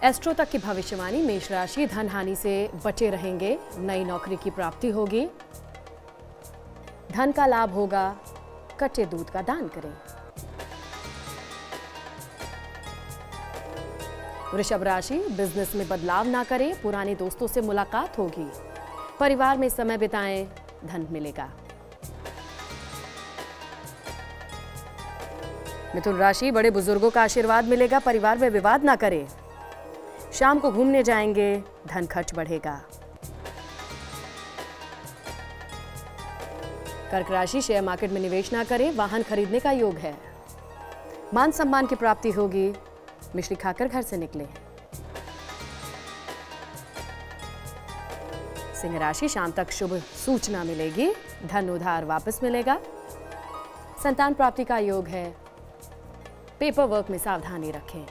Astro तक की भविष्यवाणी। मेष राशि धन हानि से बचे रहेंगे, नई नौकरी की प्राप्ति होगी, धन का लाभ होगा, कच्चे दूध का दान करें। वृषभ राशि बिजनेस में बदलाव ना करें, पुराने दोस्तों से मुलाकात होगी, परिवार में समय बिताएं, धन मिलेगा। मिथुन राशि बड़े बुजुर्गों का आशीर्वाद मिलेगा, परिवार में विवाद ना करें, शाम को घूमने जाएंगे, धन खर्च बढ़ेगा। कर्क राशि शेयर मार्केट में निवेश ना करें, वाहन खरीदने का योग है, मान सम्मान की प्राप्ति होगी, मिश्री खाकर घर से निकले। सिंह राशि शाम तक शुभ सूचना मिलेगी, धन उधार वापस मिलेगा, संतान प्राप्ति का योग है, पेपर वर्क में सावधानी रखें।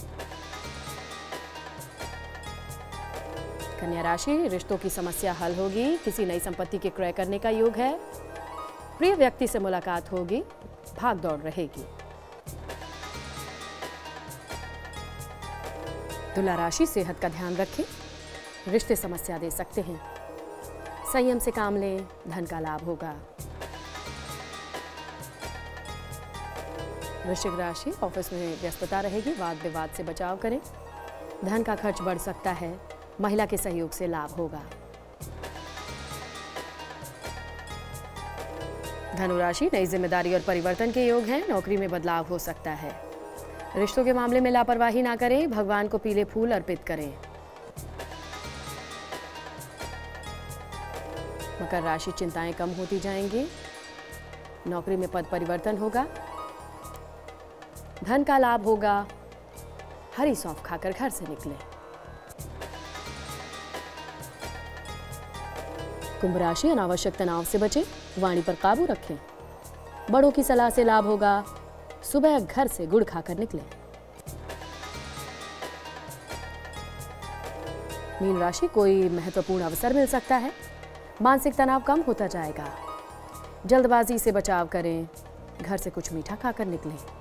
कन्या राशि रिश्तों की समस्या हल होगी, किसी नई संपत्ति के क्रय करने का योग है, प्रिय व्यक्ति से मुलाकात होगी, भाग दौड़ रहेगी। तुला राशि सेहत का ध्यान रखें, रिश्ते समस्या दे सकते हैं, संयम से काम लें, धन का लाभ होगा। वृश्चिक राशि ऑफिस में व्यस्तता रहेगी, वाद विवाद से बचाव करें, धन का खर्च बढ़ सकता है, महिला के सहयोग से लाभ होगा। धनु राशि नई जिम्मेदारी और परिवर्तन के योग हैं, नौकरी में बदलाव हो सकता है, रिश्तों के मामले में लापरवाही ना करें, भगवान को पीले फूल अर्पित करें। मकर राशि चिंताएं कम होती जाएंगी, नौकरी में पद परिवर्तन होगा, धन का लाभ होगा, हरी सौंफ खाकर घर से निकलें। कुंभ राशि अनावश्यक तनाव से बचें, वाणी पर काबू रखें, बड़ों की सलाह से लाभ होगा, सुबह घर से गुड़ खाकर निकलें। मीन राशि कोई महत्वपूर्ण अवसर मिल सकता है, मानसिक तनाव कम होता जाएगा, जल्दबाजी से बचाव करें, घर से कुछ मीठा खाकर निकलें।